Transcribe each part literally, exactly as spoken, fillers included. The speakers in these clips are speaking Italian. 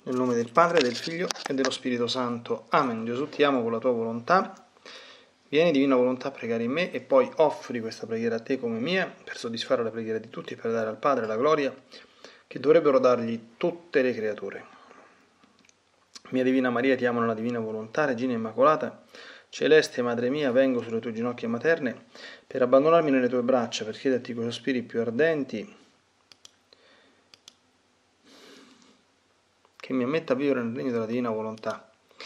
Nel nome del Padre, del Figlio e dello Spirito Santo. Amen. Gesù, ti amo con la tua volontà. Vieni, divina volontà, a pregare in me e poi offri questa preghiera a te come mia per soddisfare la preghiera di tutti e per dare al Padre la gloria che dovrebbero dargli tutte le creature. Mia Divina Maria, ti amo nella divina volontà, Regina Immacolata, celeste Madre mia, vengo sulle tue ginocchia materne per abbandonarmi nelle tue braccia, per chiederti coi sospiri più ardenti che mi ammetta a vivere nel regno della divina volontà.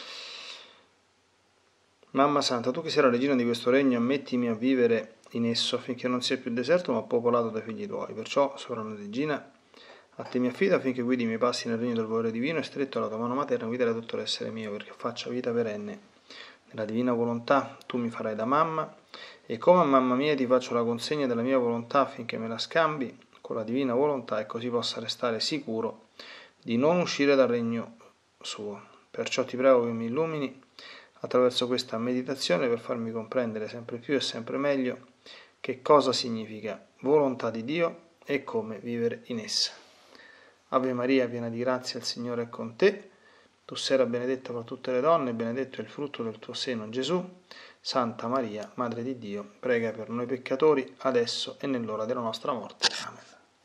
Mamma Santa, tu che sei la regina di questo regno, ammettimi a vivere in esso affinché non sia più deserto ma popolato dai figli tuoi. Perciò, sovrana regina, a te mi affido affinché guidi i miei passi nel regno del volere divino e stretto alla tua mano materna guidare tutto l'essere mio, perché faccia vita perenne nella divina volontà. Tu mi farai da mamma e come a mamma mia ti faccio la consegna della mia volontà affinché me la scambi con la divina volontà e così possa restare sicuro di non uscire dal regno suo. Perciò ti prego che mi illumini attraverso questa meditazione per farmi comprendere sempre più e sempre meglio che cosa significa volontà di Dio e come vivere in essa. Ave Maria, piena di grazia, il Signore è con te. Tu sei la benedetta fra tutte le donne, benedetto è il frutto del tuo seno, Gesù. Santa Maria, Madre di Dio, prega per noi peccatori, adesso e nell'ora della nostra morte. Amen.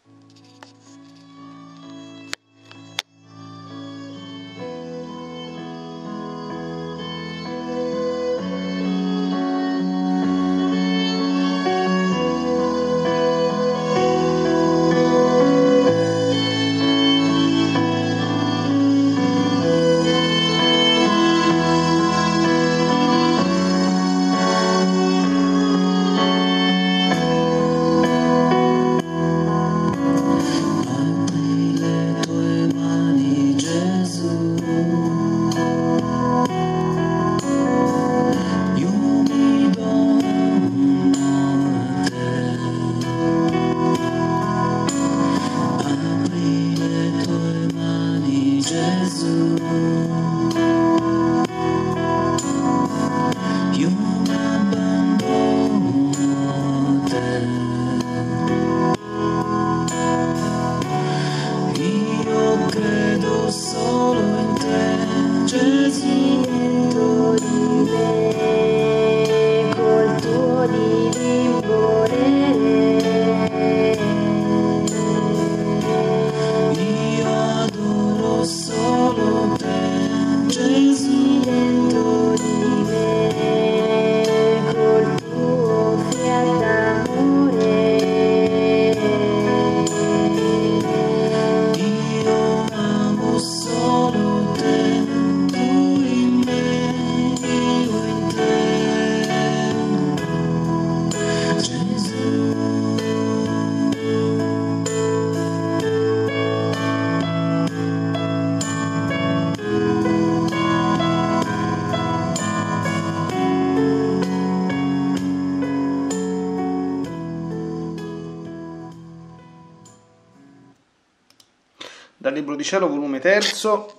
Dal Libro di Cielo, volume terzo,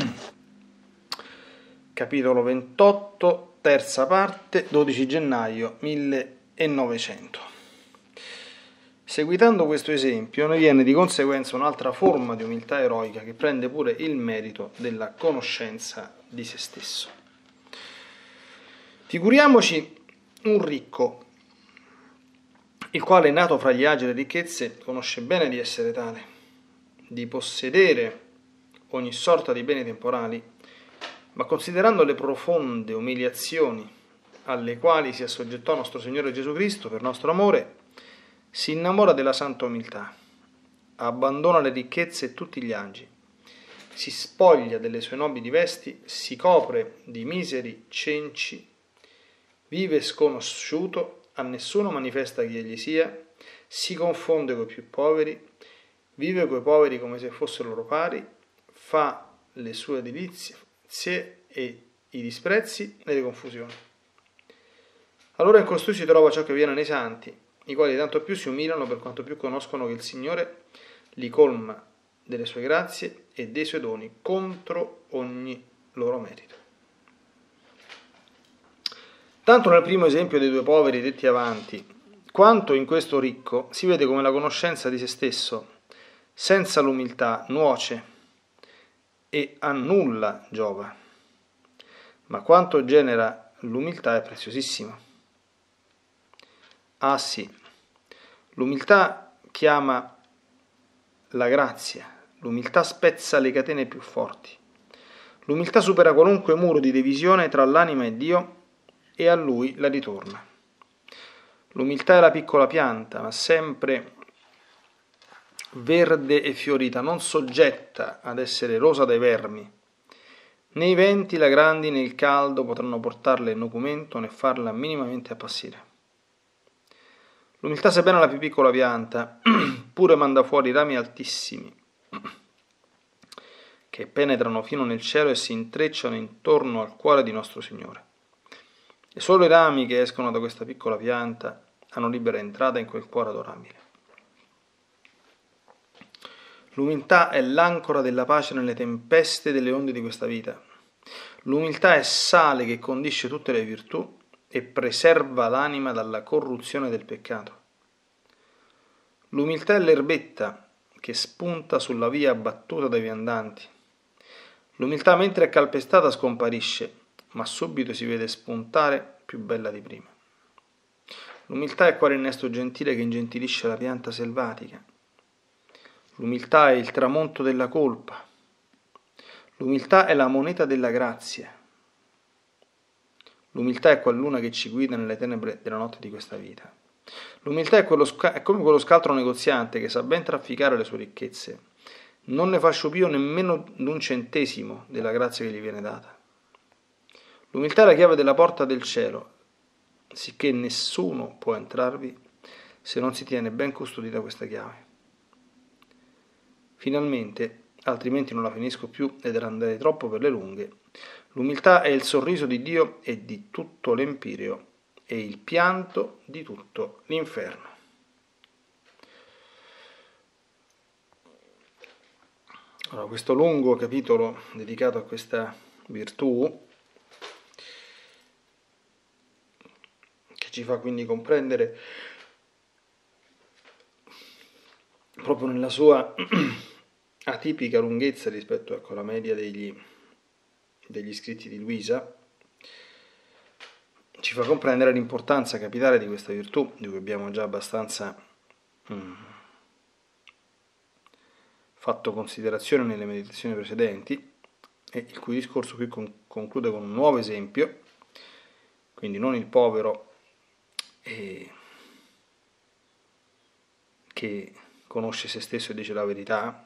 capitolo ventotto, terza parte, dodici gennaio millenovecento. Seguitando questo esempio, ne viene di conseguenza un'altra forma di umiltà eroica che prende pure il merito della conoscenza di se stesso. Figuriamoci un ricco, il quale, nato fra gli agi e le ricchezze, conosce bene di essere tale, di possedere ogni sorta di beni temporali, ma considerando le profonde umiliazioni alle quali si assoggettò nostro Signore Gesù Cristo per nostro amore, si innamora della santa umiltà, abbandona le ricchezze e tutti gli agi, si spoglia delle sue nobili vesti, si copre di miseri cenci, vive sconosciuto, a nessuno manifesta chi egli sia, si confonde coi più poveri, vive coi poveri come se fossero loro pari, fa le sue delizie e i disprezzi e le confusioni. Allora in costui si trova ciò che viene nei santi, i quali tanto più si umilano per quanto più conoscono che il Signore li colma delle sue grazie e dei suoi doni contro ogni loro merito. Tanto nel primo esempio dei due poveri detti avanti, quanto in questo ricco si vede come la conoscenza di se stesso senza l'umiltà nuoce e a nulla giova, ma quanto genera l'umiltà è preziosissimo. Ah sì, l'umiltà chiama la grazia, l'umiltà spezza le catene più forti, l'umiltà supera qualunque muro di divisione tra l'anima e Dio e a Lui la ritorna. L'umiltà è la piccola pianta, ma sempre verde e fiorita, non soggetta ad essere rosa dai vermi. Né i venti, la grandi, né il caldo potranno portarle in nocumento né farla minimamente appassire. L'umiltà, sebbene la più piccola pianta, pure manda fuori rami altissimi, che penetrano fino nel cielo e si intrecciano intorno al cuore di nostro Signore. E solo i rami che escono da questa piccola pianta hanno libera entrata in quel cuore adorabile. L'umiltà è l'ancora della pace nelle tempeste delle onde di questa vita. L'umiltà è sale che condisce tutte le virtù e preserva l'anima dalla corruzione del peccato. L'umiltà è l'erbetta che spunta sulla via battuta dai viandanti. L'umiltà, mentre è calpestata, scomparisce, ma subito si vede spuntare più bella di prima. L'umiltà è quale innesto gentile che ingentilisce la pianta selvatica. L'umiltà è il tramonto della colpa. L'umiltà è la moneta della grazia. L'umiltà è quella luna che ci guida nelle tenebre della notte di questa vita. L'umiltà è, quello, è come quello scaltro negoziante che sa ben trafficare le sue ricchezze. Non ne fa sciupio nemmeno d'un centesimo della grazia che gli viene data. L'umiltà è la chiave della porta del cielo, sicché nessuno può entrarvi se non si tiene ben custodita questa chiave. Finalmente, altrimenti non la finisco più ed andrei troppo per le lunghe, l'umiltà è il sorriso di Dio e di tutto l'empirio e il pianto di tutto l'inferno. Allora, questo lungo capitolo dedicato a questa virtù, che ci fa quindi comprendere proprio nella sua atipica lunghezza rispetto ecco, alla media degli, degli scritti di Luisa, ci fa comprendere l'importanza capitale di questa virtù, di cui abbiamo già abbastanza mm, fatto considerazione nelle meditazioni precedenti, e il cui discorso qui con, conclude con un nuovo esempio, quindi non il povero eh, che conosce se stesso e dice la verità,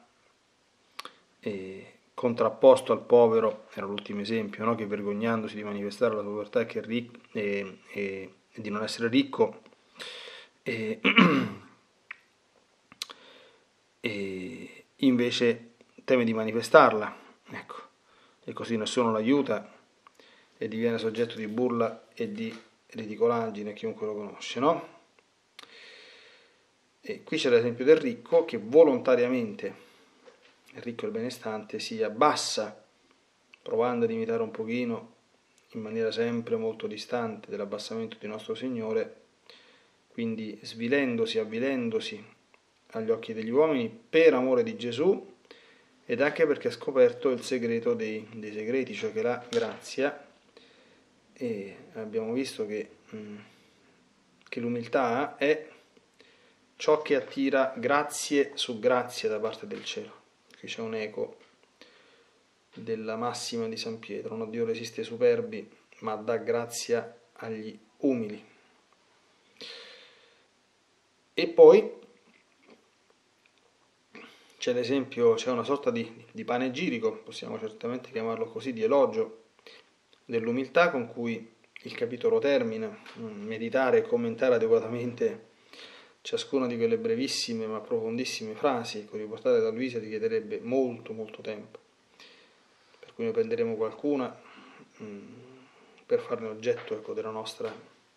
e contrapposto al povero, era l'ultimo esempio, no? Che vergognandosi di manifestare la sua povertà e, che ric- e, e, e di non essere ricco, e, e invece teme di manifestarla, ecco, e così nessuno l'aiuta e diviene soggetto di burla e di ridicolaggine a chiunque lo conosce, no? E qui c'è l'esempio del ricco che volontariamente, il ricco e il benestante, si abbassa, provando ad imitare un pochino, in maniera sempre molto distante dell'abbassamento di nostro Signore, quindi svilendosi, avvilendosi agli occhi degli uomini per amore di Gesù ed anche perché ha scoperto il segreto dei, dei segreti, cioè che la grazia, e abbiamo visto che, mh, che l'umiltà è ciò che attira grazie su grazie da parte del cielo. Qui c'è un eco della massima di San Pietro: no, Dio resiste ai superbi, ma dà grazia agli umili. E poi c'è l'esempio, c'è una sorta di, di panegirico, possiamo certamente chiamarlo così, di elogio dell'umiltà con cui il capitolo termina. Meditare e commentare adeguatamente ciascuna di quelle brevissime ma profondissime frasi riportate da Luisa richiederebbe molto molto tempo, per cui ne prenderemo qualcuna mh, per farne oggetto ecco, della nostra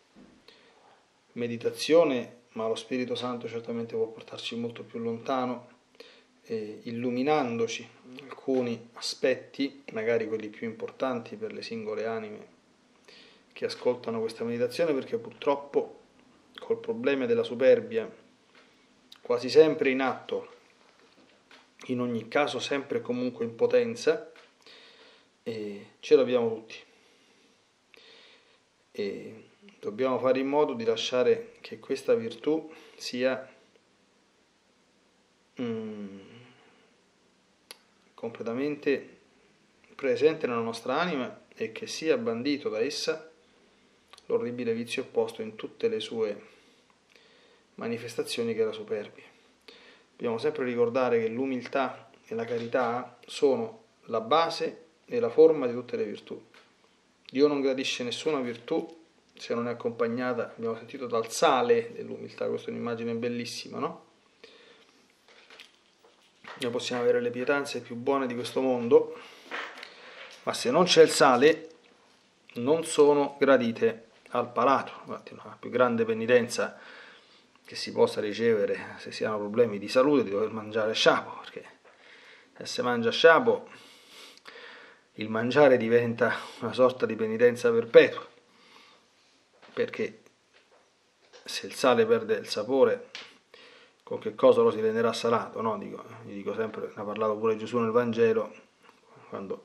meditazione, ma lo Spirito Santo certamente può portarci molto più lontano, eh, illuminandoci alcuni aspetti, magari quelli più importanti per le singole anime che ascoltano questa meditazione, perché purtroppo col problema della superbia quasi sempre in atto in ogni caso sempre e comunque in potenza, e ce l'abbiamo tutti. E dobbiamo fare in modo di lasciare che questa virtù sia mm, completamente presente nella nostra anima e che sia bandito da essa l'orribile vizio opposto in tutte le sue manifestazioni, che è la superbia. Dobbiamo sempre ricordare che l'umiltà e la carità sono la base e la forma di tutte le virtù. Dio non gradisce nessuna virtù se non è accompagnata, abbiamo sentito, dal sale dell'umiltà. Questa è un'immagine bellissima, no? Noi possiamo avere le pietanze più buone di questo mondo, ma se non c'è il sale non sono gradite al palato. Infatti la più grande penitenza che si possa ricevere se si hanno problemi di salute è di dover mangiare sciapo, perché se si mangia sciapo il mangiare diventa una sorta di penitenza perpetua, perché se il sale perde il sapore, con che cosa lo si renderà salato? No? Dico, gli dico sempre, ne ha parlato pure Gesù nel Vangelo, quando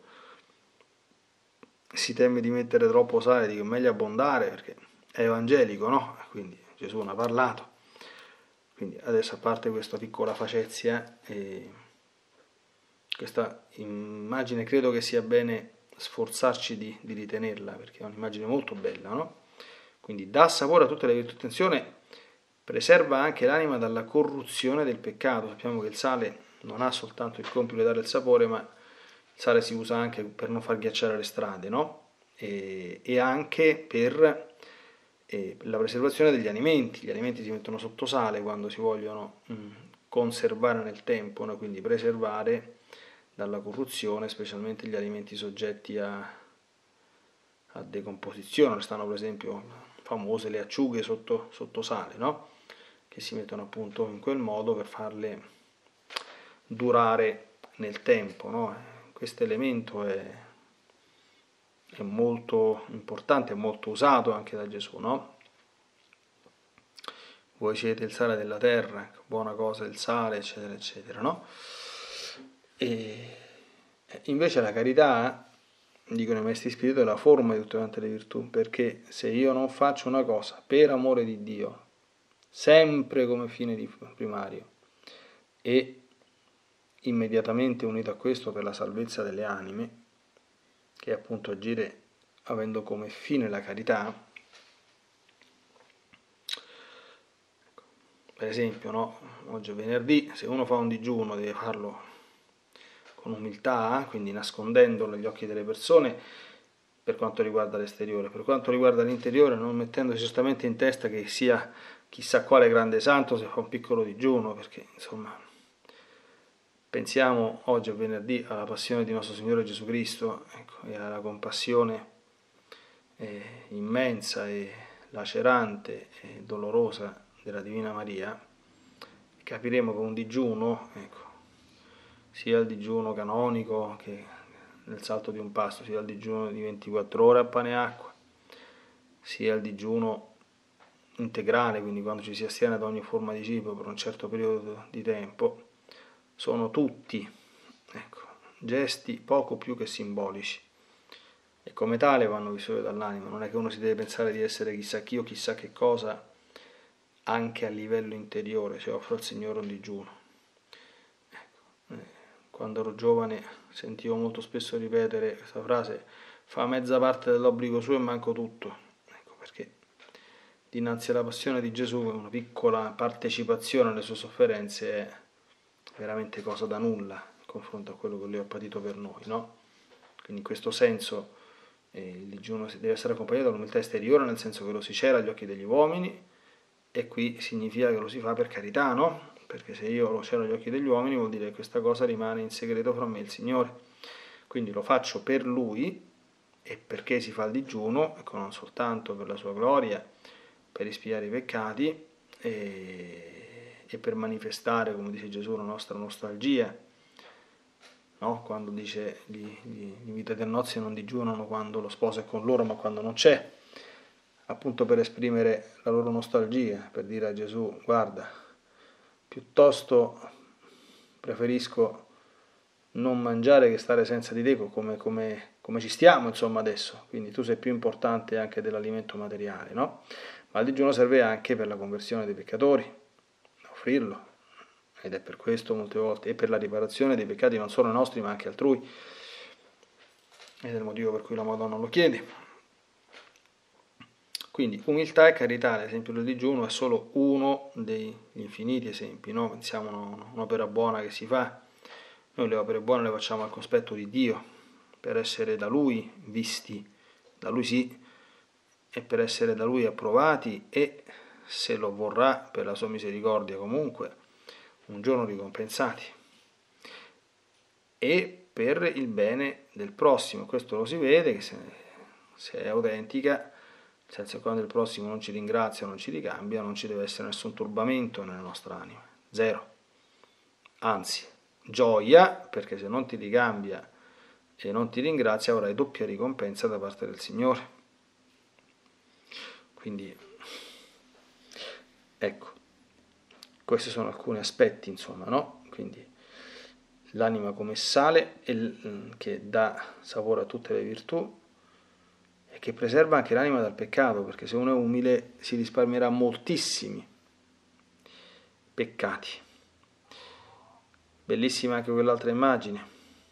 si teme di mettere troppo sale, dico è meglio abbondare, perché è evangelico, no? Quindi Gesù ne ha parlato. Quindi adesso, a parte questa piccola facezia, eh, questa immagine credo che sia bene sforzarci di, di ritenerla, perché è un'immagine molto bella, no? Quindi dà sapore a tutte le virtù. Attenzione, preserva anche l'anima dalla corruzione del peccato. Sappiamo che il sale non ha soltanto il compito di dare il sapore, ma il sale si usa anche per non far ghiacciare le strade, no? E, e anche per e la preservazione degli alimenti. Gli alimenti si mettono sotto sale quando si vogliono mh, conservare nel tempo, no? Quindi preservare dalla corruzione, specialmente gli alimenti soggetti a, a decomposizione. Stanno per esempio famose le acciughe sotto, sotto sale, no? Che si mettono appunto in quel modo per farle durare nel tempo, no? Questo elemento è è molto importante, è molto usato anche da Gesù, no? Voi siete il sale della terra, buona cosa il sale, eccetera, eccetera, no? E invece la carità, dicono i maestri spirituali, è la forma di tutte quante le virtù, perché se io non faccio una cosa per amore di Dio, sempre come fine primario, e immediatamente unito a questo per la salvezza delle anime, che è appunto agire avendo come fine la carità. Per esempio, no? Oggi è venerdì, se uno fa un digiuno deve farlo con umiltà, quindi nascondendolo agli occhi delle persone per quanto riguarda l'esteriore. Per quanto riguarda l'interiore, non mettendosi giustamente in testa che sia chissà quale grande santo se fa un piccolo digiuno, perché insomma pensiamo oggi è venerdì alla passione di nostro Signore Gesù Cristo, ecco, e alla compassione eh, immensa e lacerante e dolorosa della Divina Maria. Capiremo che un digiuno, ecco, sia il digiuno canonico che nel salto di un pasto, sia il digiuno di ventiquattro ore a pane e acqua, sia il digiuno integrale, quindi quando ci si astiene da ogni forma di cibo per un certo periodo di tempo, sono tutti, ecco, gesti poco più che simbolici e come tale vanno vissuti dall'anima. Non è che uno si deve pensare di essere chissà chi o chissà che cosa anche a livello interiore se offro al Signore un digiuno. Ecco, eh, quando ero giovane sentivo molto spesso ripetere questa frase: fa mezza parte dell'obbligo suo e manco tutto. Ecco perché dinanzi alla passione di Gesù una piccola partecipazione alle sue sofferenze è veramente cosa da nulla in confronto a quello che lui ha patito per noi, no? Quindi in questo senso eh, il digiuno deve essere accompagnato dall'umiltà esteriore, nel senso che lo si cela agli occhi degli uomini, e qui significa che lo si fa per carità, no? Perché se io lo celo agli occhi degli uomini vuol dire che questa cosa rimane in segreto fra me e il Signore. Quindi lo faccio per Lui e perché si fa il digiuno, ecco, non soltanto per la sua gloria, per espiare i peccati e e per manifestare, come dice Gesù, la nostra nostalgia, no? Quando dice gli, gli, gli invitati a nozze non digiunano quando lo sposo è con loro, ma quando non c'è, appunto per esprimere la loro nostalgia, per dire a Gesù: guarda, piuttosto preferisco non mangiare che stare senza di te come, come, come ci stiamo insomma adesso, quindi tu sei più importante anche dell'alimento materiale, no? Ma il digiuno serve anche per la conversione dei peccatori, offrirlo, ed è per questo molte volte, e per la riparazione dei peccati non solo nostri ma anche altrui, ed è il motivo per cui la Madonna lo chiede. Quindi umiltà e carità, l'esempio del digiuno è solo uno degli infiniti esempi, no? Pensiamo a un'opera buona che si fa, noi le opere buone le facciamo al cospetto di Dio, per essere da Lui visti, da Lui sì, e per essere da Lui approvati e, se lo vorrà, per la sua misericordia comunque, un giorno ricompensati. E per il bene del prossimo, questo lo si vede, che se, se è autentica, senza quando il prossimo non ci ringrazia, non ci ricambia, non ci deve essere nessun turbamento nella nostra anima, zero. Anzi, gioia, perché se non ti ricambia e non ti ringrazia avrai doppia ricompensa da parte del Signore. Quindi, ecco, questi sono alcuni aspetti, insomma, no? Quindi l'anima come sale, che dà sapore a tutte le virtù, e che preserva anche l'anima dal peccato, perché se uno è umile si risparmierà moltissimi peccati. Bellissima anche quell'altra immagine.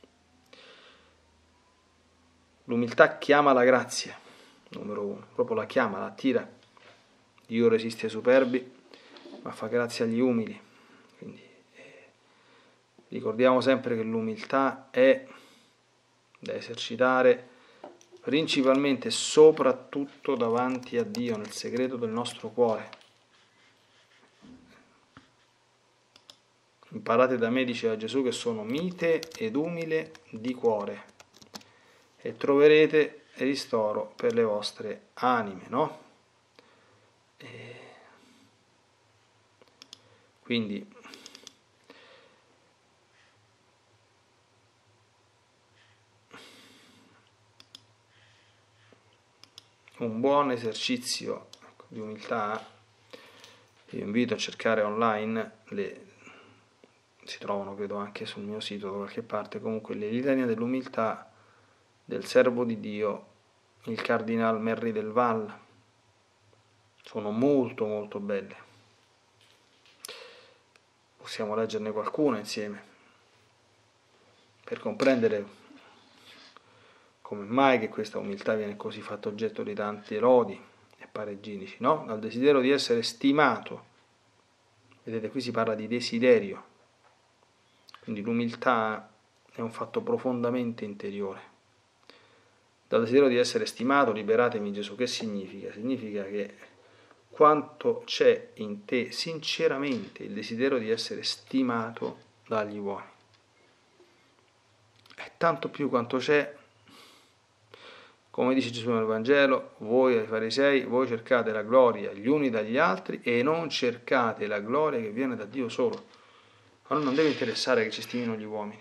L'umiltà chiama la grazia, numero uno, proprio la chiama, la attira. Dio resiste ai superbi, ma fa grazia agli umili. Quindi eh, ricordiamo sempre che l'umiltà è da esercitare principalmente e soprattutto davanti a Dio, nel segreto del nostro cuore. Imparate da me, diceva Gesù, che sono mite ed umile di cuore, e troverete ristoro per le vostre anime, no? E quindi un buon esercizio di umiltà, vi invito a cercare online, le, si trovano credo anche sul mio sito da qualche parte, comunque le litanie dell'umiltà del servo di Dio, il cardinal Merry del Val, sono molto molto belle, possiamo leggerne qualcuna insieme per comprendere come mai che questa umiltà viene così fatta oggetto di tanti lodi e pareginici, no? Dal desiderio di essere stimato. Vedete, qui si parla di desiderio. Quindi l'umiltà è un fatto profondamente interiore. Dal desiderio di essere stimato, liberatemi Gesù. Che significa? Significa che quanto c'è in te sinceramente il desiderio di essere stimato dagli uomini. E tanto più quanto c'è, come dice Gesù nel Vangelo, voi farisei, voi cercate la gloria gli uni dagli altri e non cercate la gloria che viene da Dio solo. A noi non deve interessare che ci stimino gli uomini,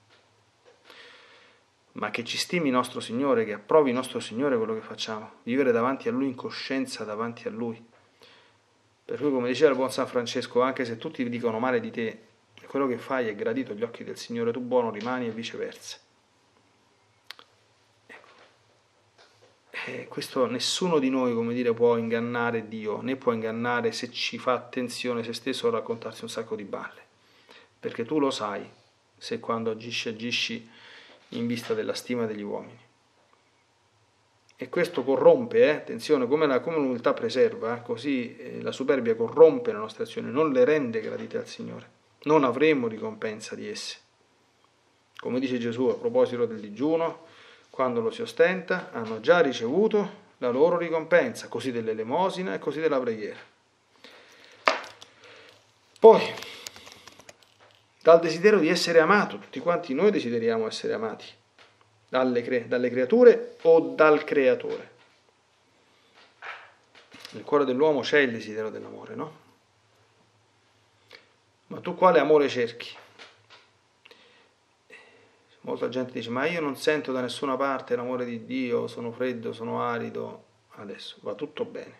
ma che ci stimi nostro Signore, che approvi nostro Signore quello che facciamo, vivere davanti a Lui in coscienza davanti a Lui. Per cui, come diceva il buon San Francesco, anche se tutti dicono male di te, quello che fai è gradito agli occhi del Signore, tu buono rimani e viceversa. Eh, questo nessuno di noi, come dire, può ingannare Dio, né può ingannare, se ci fa attenzione se stesso, a raccontarsi un sacco di balle, perché tu lo sai se quando agisci agisci in vista della stima degli uomini. E questo corrompe, eh? Attenzione, come, la, come l'umiltà preserva, eh? Così eh, la superbia corrompe le nostre azioni, non le rende gradite al Signore, non avremo ricompensa di esse. Come dice Gesù a proposito del digiuno, quando lo si ostenta, hanno già ricevuto la loro ricompensa, così dell'elemosina e così della preghiera. Poi, dal desiderio di essere amato, tutti quanti noi desideriamo essere amati, dalle, cre- dalle creature o dal creatore. Nel cuore dell'uomo c'è il desiderio dell'amore, no? Ma tu quale amore cerchi? Molta gente dice, ma io non sento da nessuna parte l'amore di Dio, sono freddo, sono arido. Adesso va tutto bene.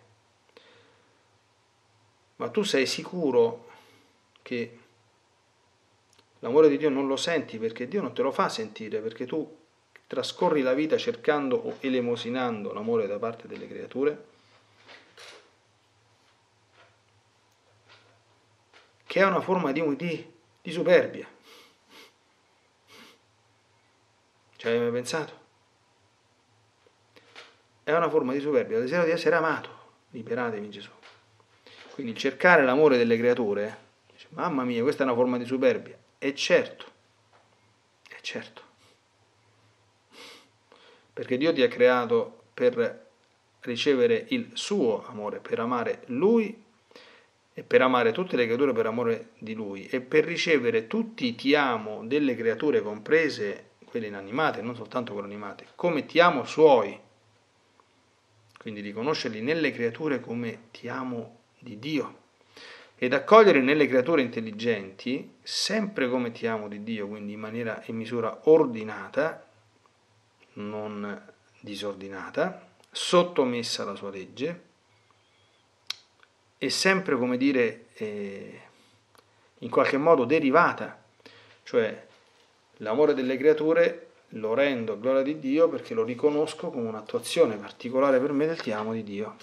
Ma tu sei sicuro che L'amore di Dio non lo senti perché Dio non te lo fa sentire, perché tu trascorri la vita cercando o elemosinando l'amore da parte delle creature, che è una forma di, di, di superbia. Ci hai mai pensato? È una forma di superbia, il desiderio di essere amato. Liberatevi Gesù. Quindi cercare l'amore delle creature, dice, mamma mia, questa è una forma di superbia. E certo, è certo. Perché Dio ti ha creato per ricevere il suo amore, per amare Lui e per amare tutte le creature per amore di Lui e per ricevere tutti i ti amo delle creature, comprese quelle inanimate, non soltanto quelle animate, come ti amo suoi. Quindi riconoscerli nelle creature come ti amo di Dio ed accogliere nelle creature intelligenti sempre come ti amo di Dio, quindi in maniera e misura ordinata, non disordinata, sottomessa alla sua legge e sempre, come dire, eh, in qualche modo derivata, cioè l'amore delle creature lo rendo a gloria di Dio perché lo riconosco come un'attuazione particolare per me del ti amo di Dio.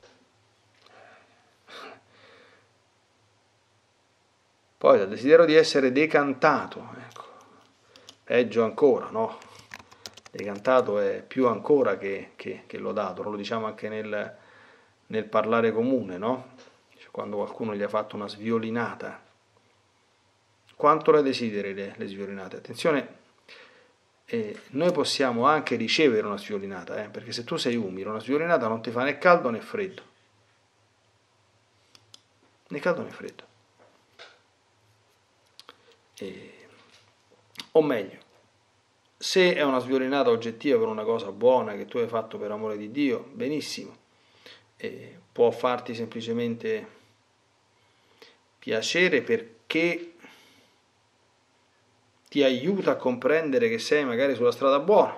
Poi dal desiderio di essere decantato, ecco, peggio ancora, no? Decantato è più ancora che, che, che lodato, lo diciamo anche nel, nel parlare comune, no? Cioè, quando qualcuno gli ha fatto una sviolinata. Quanto la desideri le, le sviolinate? Attenzione, eh, noi possiamo anche ricevere una sviolinata, eh, perché se tu sei umile, una sviolinata non ti fa né caldo né freddo. Né caldo né freddo. E, o meglio, se è una sviolinata oggettiva per una cosa buona che tu hai fatto per amore di Dio, benissimo, e può farti semplicemente piacere perché ti aiuta a comprendere che sei magari sulla strada buona,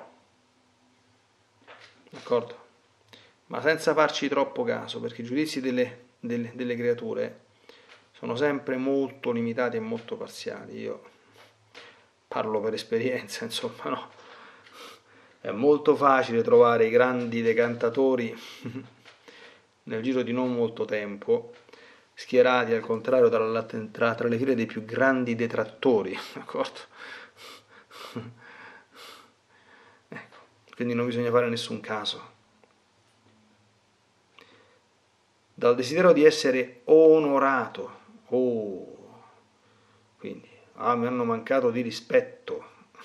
d'accordo? Ma senza farci troppo caso, perché i giudizi delle, delle, delle creature sono sempre molto limitati e molto parziali. Io parlo per esperienza, insomma, no? È molto facile trovare i grandi decantatori nel giro di non molto tempo, schierati al contrario tra, tra, tra le file dei più grandi detrattori, d'accordo? Ecco, quindi non bisogna fare nessun caso. Dal desiderio di essere onorato, oh, quindi, ah, mi hanno mancato di rispetto,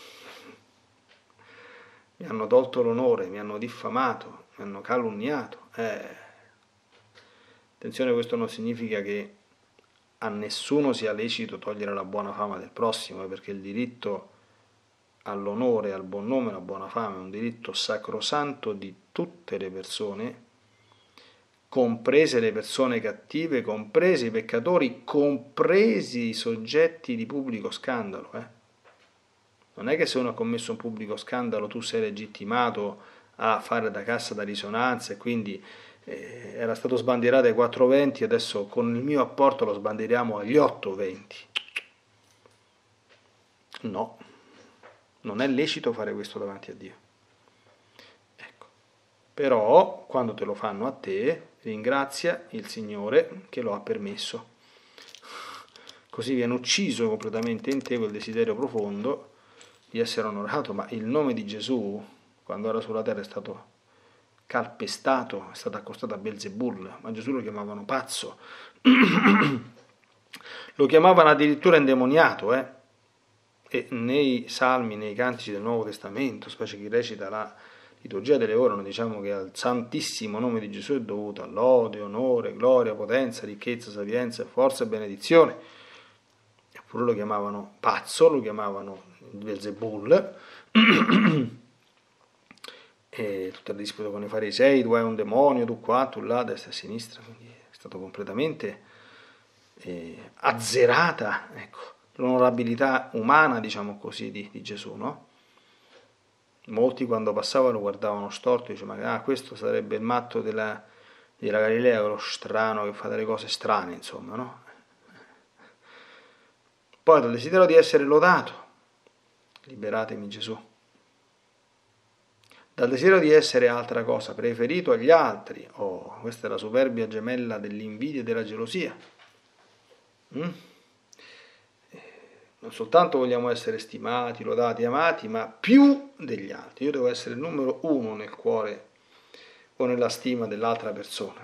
mi hanno tolto l'onore, mi hanno diffamato, mi hanno calunniato. Eh. Attenzione, questo non significa che a nessuno sia lecito togliere la buona fama del prossimo, perché il diritto all'onore, al buon nome, alla buona fama è un diritto sacrosanto di tutte le persone, comprese le persone cattive, compresi i peccatori, compresi i soggetti di pubblico scandalo. Eh? Non è che se uno ha commesso un pubblico scandalo tu sei legittimato a fare da cassa da risonanza e quindi eh, era stato sbandierato ai quattro venti, adesso con il mio apporto lo sbandieriamo agli otto venti. No, non è lecito fare questo davanti a Dio. Ecco. Però quando te lo fanno a te, ringrazia il Signore che lo ha permesso. Così viene ucciso completamente in te quel desiderio profondo di essere onorato, ma il nome di Gesù, quando era sulla terra, è stato calpestato, è stato accostato a Belzebul, ma Gesù lo chiamavano pazzo, lo chiamavano addirittura indemoniato, eh? E nei salmi, nei cantici del Nuovo Testamento, specie chi recita la liturgia delle ore, noi diciamo che al santissimo nome di Gesù è dovuta lode, onore, gloria, potenza, ricchezza, sapienza, forza e benedizione. Eppure lo chiamavano pazzo, lo chiamavano Belzebul, e tutto il disputo con i farisei, tu hai un demonio, tu qua, tu là, a destra e a sinistra, quindi è stato completamente eh, azzerata, ecco, l'onorabilità umana, diciamo così, di, di Gesù, no? Molti quando passavano guardavano storto e dicevano, ah, questo sarebbe il matto della, della Galilea, quello strano che fa delle cose strane, insomma, no? Poi dal desiderio di essere lodato, liberatemi Gesù. Dal desiderio di essere altra cosa, preferito agli altri. Oh, questa è la superbia gemella dell'invidia e della gelosia. Mm? Non soltanto vogliamo essere stimati, lodati, amati, ma più degli altri. Io devo essere il numero uno nel cuore o nella stima dell'altra persona.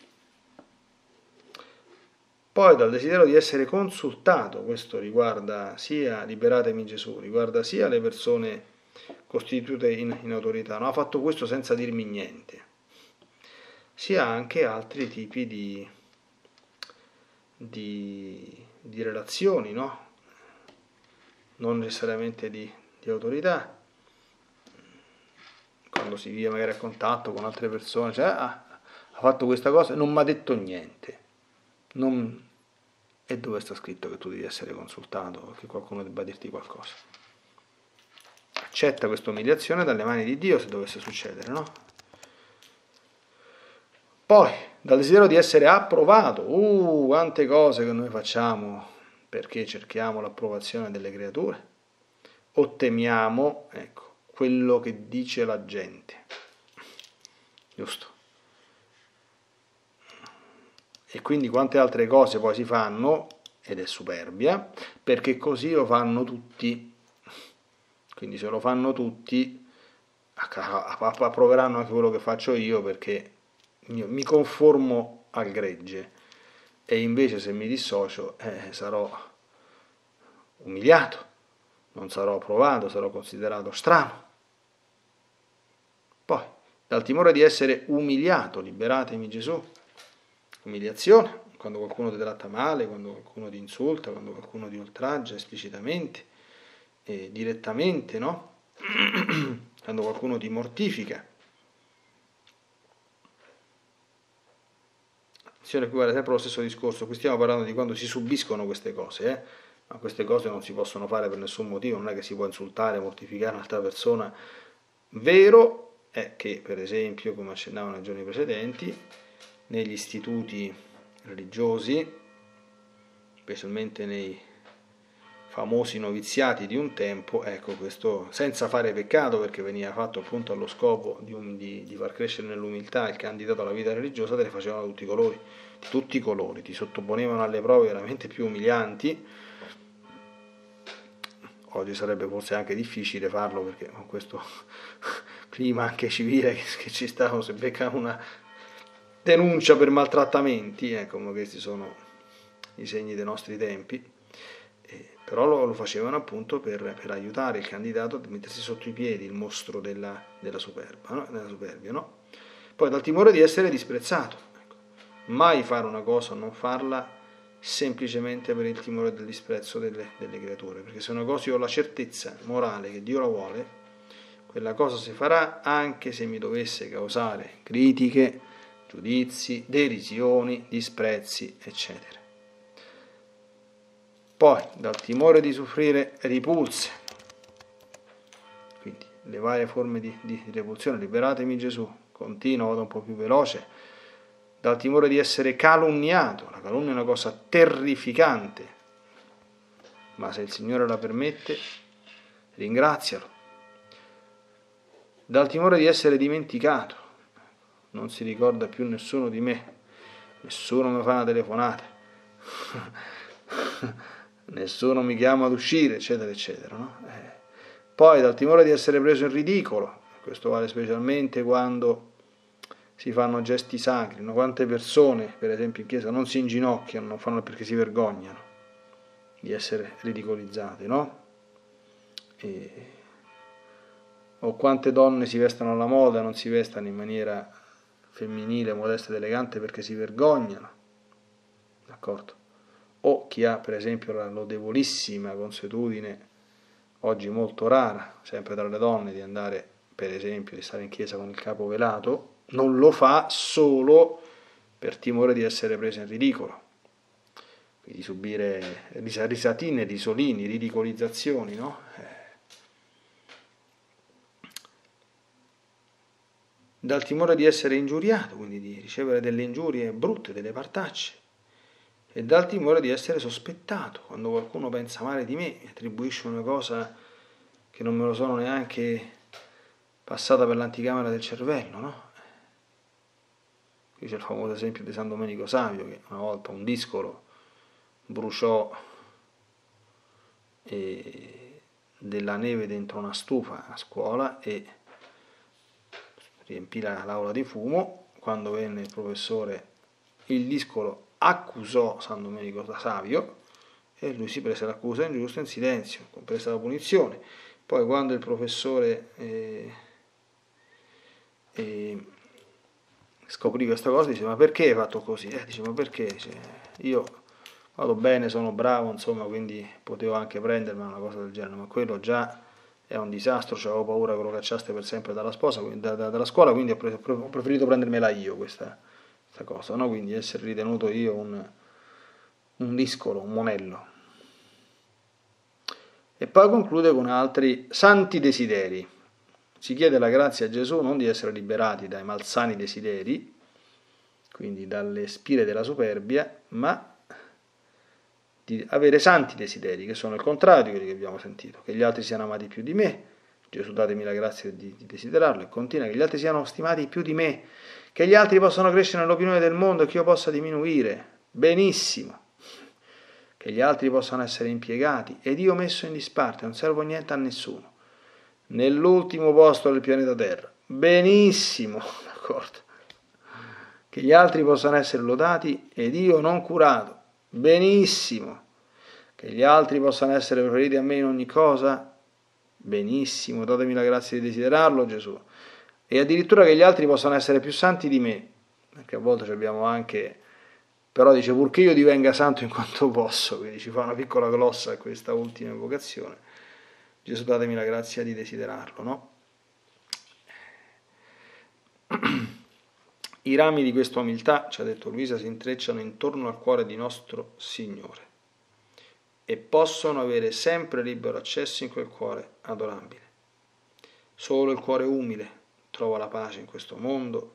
Poi dal desiderio di essere consultato, questo riguarda sia, liberatemi Gesù, riguarda sia le persone costituite in, in autorità, non ha fatto questo senza dirmi niente, sia anche altri tipi di, di, di relazioni, no? Non necessariamente di, di autorità, quando si vive magari a contatto con altre persone, cioè, ah, ha fatto questa cosa e non mi ha detto niente. Non... E dove sta scritto che tu devi essere consultato o che qualcuno debba dirti qualcosa? Accetta questa umiliazione dalle mani di Dio se dovesse succedere, no? Poi, dal desiderio di essere approvato, uh, quante cose che noi facciamo perché cerchiamo l'approvazione delle creature, o temiamo, ecco, quello che dice la gente, giusto? E quindi quante altre cose poi si fanno, ed è superbia, perché così lo fanno tutti. Quindi se lo fanno tutti, approveranno anche quello che faccio io, perché io mi conformo al gregge. E invece se mi dissocio eh, sarò umiliato, non sarò approvato, sarò considerato strano. Poi, dal timore di essere umiliato, liberatemi Gesù. Umiliazione, quando qualcuno ti tratta male, quando qualcuno ti insulta, quando qualcuno ti oltraggia esplicitamente, e direttamente, no? Quando qualcuno ti mortifica. Attenzione, qui guarda sempre lo stesso discorso, qui stiamo parlando di quando si subiscono queste cose, eh? Ma queste cose non si possono fare per nessun motivo, non è che si può insultare, mortificare un'altra persona. Vero è che, per esempio, come accennavo nei giorni precedenti, negli istituti religiosi, specialmente nei famosi noviziati di un tempo, ecco questo, senza fare peccato, perché veniva fatto appunto allo scopo di, un, di, di far crescere nell'umiltà il candidato alla vita religiosa, te le facevano tutti i colori, di tutti i colori, ti sottoponevano alle prove veramente più umilianti. Oggi sarebbe forse anche difficile farlo, perché con questo clima anche civile che, che ci sta, se becca una denuncia per maltrattamenti, ecco, ma questi sono i segni dei nostri tempi, eh, però lo, lo facevano appunto per, per aiutare il candidato a mettersi sotto i piedi il mostro della, della, superba, no? della superbia, no? Poi dal timore di essere disprezzato, ecco. Mai fare una cosa o non farla semplicemente per il timore del disprezzo delle, delle creature, perché se una cosa io ho la certezza morale che Dio la vuole, quella cosa si farà anche se mi dovesse causare critiche, giudizi, derisioni, disprezzi, eccetera. Poi, dal timore di soffrire ripulse, quindi le varie forme di, di repulsione, liberatemi Gesù, continuo, vado un po' più veloce, dal timore di essere calunniato, la calunnia è una cosa terrificante, ma se il Signore la permette, ringrazialo, dal timore di essere dimenticato, non si ricorda più nessuno di me, nessuno mi fa una telefonata, nessuno mi chiama ad uscire, eccetera, eccetera. No? Eh. Poi dal timore di essere preso in ridicolo, questo vale specialmente quando si fanno gesti sacri, no? Quante persone, per esempio in chiesa, non si inginocchiano, non fanno perché si vergognano di essere ridicolizzate, no? E... o quante donne si vestono alla moda, non si vestano in maniera femminile, modesta ed elegante perché si vergognano, d'accordo? O chi ha per esempio la lodevolissima consuetudine, oggi molto rara, sempre tra le donne, di andare per esempio di stare in chiesa con il capo velato, non lo fa solo per timore di essere preso in ridicolo, quindi di subire risatine, risolini, ridicolizzazioni, no? Eh. Dal timore di essere ingiuriato, quindi di ricevere delle ingiurie brutte, delle partacce, e dal timore di essere sospettato. Quando qualcuno pensa male di me, mi attribuisce una cosa che non me lo sono neanche passata per l'anticamera del cervello, no? Qui c'è il famoso esempio di San Domenico Savio, che una volta un discolo bruciò eh, della neve dentro una stufa a scuola e riempì l'aula di fumo. Quando venne il professore, il discolo accusò San Domenico Savio e lui si prese l'accusa ingiusta in silenzio, compresa la punizione. Poi quando il professore eh, eh, scoprì questa cosa, dice: ma perché hai fatto così? Eh, dice: ma perché? Dice, io vado bene, sono bravo, insomma, quindi potevo anche prendermi una cosa del genere, ma quello già è un disastro, cioè, avevo paura che lo cacciaste per sempre dalla, sposa, da, da, dalla scuola, quindi ho, pre- ho preferito prendermela io questa, questa cosa, no? Quindi essere ritenuto io un, un discolo, un monello. E poi conclude con altri santi desideri. Si chiede la grazia a Gesù non di essere liberati dai malsani desideri, quindi dalle spire della superbia, ma di avere santi desideri, che sono il contrario di quelli che abbiamo sentito, che gli altri siano amati più di me. Gesù, datemi la grazia di, di desiderarlo, e continua: che gli altri siano stimati più di me, che gli altri possano crescere nell'opinione del mondo e che io possa diminuire. Benissimo. Che gli altri possano essere impiegati ed io messo in disparte, non servo niente a nessuno, nell'ultimo posto del pianeta Terra. Benissimo, d'accordo. Che gli altri possano essere lodati ed io non curato. Benissimo. Che gli altri possano essere preferiti a me in ogni cosa. Benissimo, datemi la grazia di desiderarlo, Gesù. E addirittura che gli altri possano essere più santi di me, perché a volte abbiamo anche, però dice: purché io divenga santo in quanto posso, quindi ci fa una piccola glossa a questa ultima invocazione. Gesù, datemi la grazia di desiderarlo, no? I rami di questa umiltà, ci ha detto Luisa, si intrecciano intorno al cuore di nostro Signore e possono avere sempre libero accesso in quel cuore adorabile. Solo il cuore umile trova la pace in questo mondo.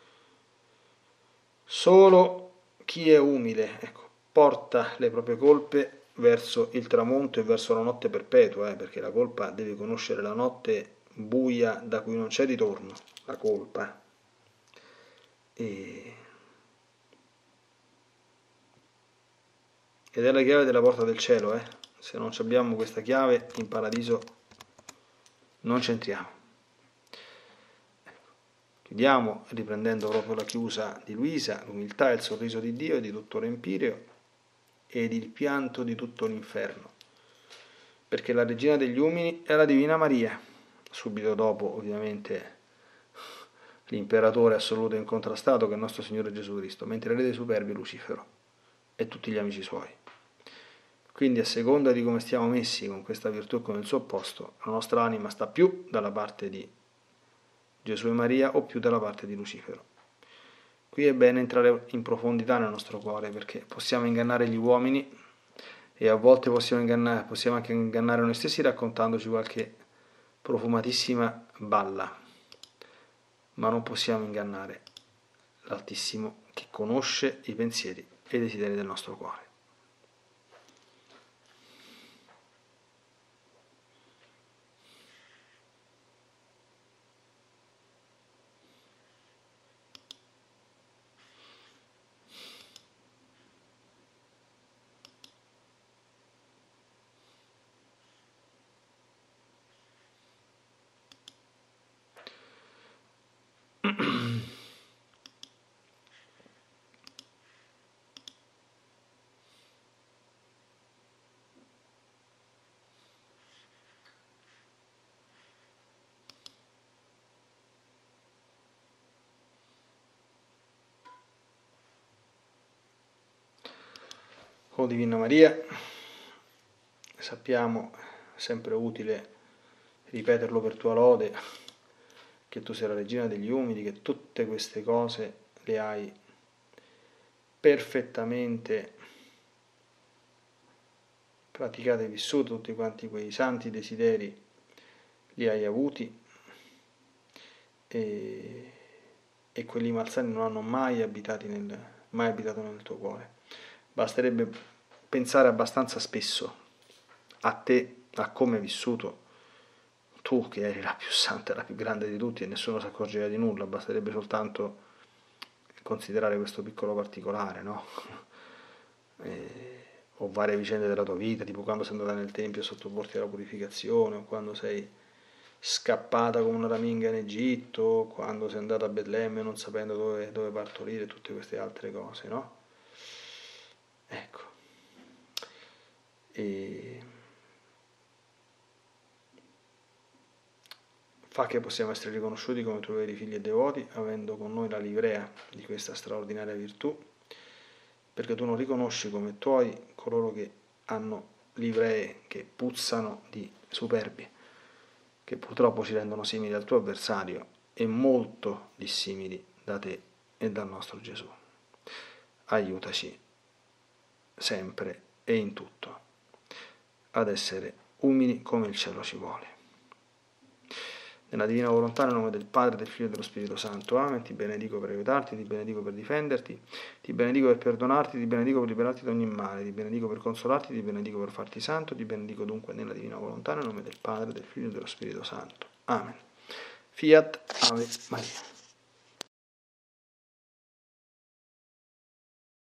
Solo chi è umile, ecco, porta le proprie colpe verso il tramonto e verso la notte perpetua, eh, perché la colpa deve conoscere la notte buia da cui non c'è ritorno, la colpa. E... ed è la chiave della porta del cielo, eh. Se non abbiamo questa chiave in paradiso non ci entriamo. Chiudiamo riprendendo proprio la chiusa di Luisa: l'umiltà è il sorriso di Dio e di tutto l'empireo ed il pianto di tutto l'inferno, perché la regina degli umili è la Divina Maria. Subito dopo, ovviamente, l'imperatore assoluto e incontrastato, che è il nostro Signore Gesù Cristo, mentre l'erede superbio Lucifero e tutti gli amici suoi. Quindi, a seconda di come stiamo messi con questa virtù e con il suo opposto, la nostra anima sta più dalla parte di Gesù e Maria o più dalla parte di Lucifero. Qui è bene entrare in profondità nel nostro cuore, perché possiamo ingannare gli uomini e a volte possiamo, ingannare, possiamo anche ingannare noi stessi raccontandoci qualche profumatissima balla, ma non possiamo ingannare l'Altissimo, che conosce i pensieri e i desideri del nostro cuore. O Divina Maria, sappiamo, è sempre utile ripeterlo per tua lode, che tu sei la regina degli umili, che tutte queste cose le hai perfettamente praticate e vissute, tutti quanti quei santi desideri li hai avuti e, e quelli malsani non hanno mai, abitati nel, mai abitato nel tuo cuore. basterebbe pensare abbastanza spesso a te, a come hai vissuto tu, che eri la più santa e la più grande di tutti e nessuno si accorgeva di nulla, basterebbe soltanto considerare questo piccolo particolare, no? E, o varie vicende della tua vita, tipo quando sei andata nel tempio a sottoporti alla purificazione, o quando sei scappata come una raminga in Egitto, quando sei andata a Betlemme non sapendo dove, dove partorire, tutte queste altre cose, no? Ecco. E fa che possiamo essere riconosciuti come tuoi veri figli e devoti, avendo con noi la livrea di questa straordinaria virtù, perché tu non riconosci come tuoi coloro che hanno livree che puzzano di superbia, che purtroppo ci rendono simili al tuo avversario e molto dissimili da te e dal nostro Gesù. Aiutaci sempre e in tutto ad essere umili come il cielo ci vuole. Nella divina volontà, nel nome del Padre, del Figlio e dello Spirito Santo. Amen. Ti benedico per aiutarti, ti benedico per difenderti, ti benedico per perdonarti, ti benedico per liberarti da ogni male, ti benedico per consolarti, ti benedico per farti santo, ti benedico dunque nella divina volontà, nel nome del Padre, del Figlio e dello Spirito Santo. Amen. Fiat Ave Maria.